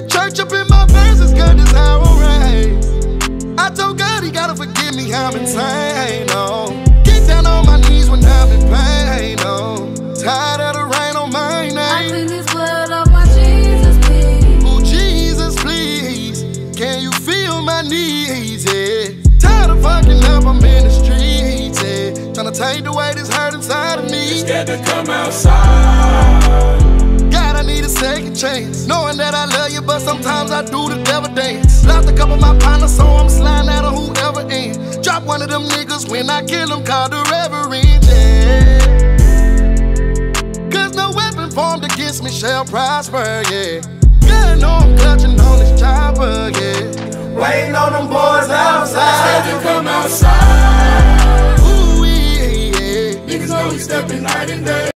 The church up in my verses, cause this how I raise. I told God he gotta forgive me, I'm insane, oh. Get down on my knees when I'm in pain, oh. Tired of the rain on my name. I clean this blood off my Jesus, please. Oh, Jesus, please. Can you feel my needs, yeah? Tired of fucking up, I'm in the streets, yeah. Tryna take away this hurt inside of me. Scared to come outside. God, I need a second chance. Knowing that I love you, but sometimes I do the devil dance. Lost a couple of my partners, so I'm sliding out of whoever in. Drop one of them niggas when I kill them, call the reverend, yeah. Cause no weapon formed against me shall prosper, yeah. God know I'm clutching on this chopper, yeah. Waiting on them boys outside. Scared to come outside. Ooh, yeah, yeah. Niggas know we stepping night and day.